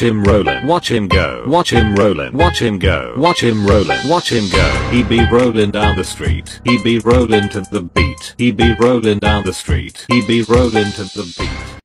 him rollin', watch him go, watch him rollin', watch him go, watch him rollin', watch him go. He be rollin' down the street, he be rollin' to the beat, he be rollin' down the street, he be rollin' to the beat.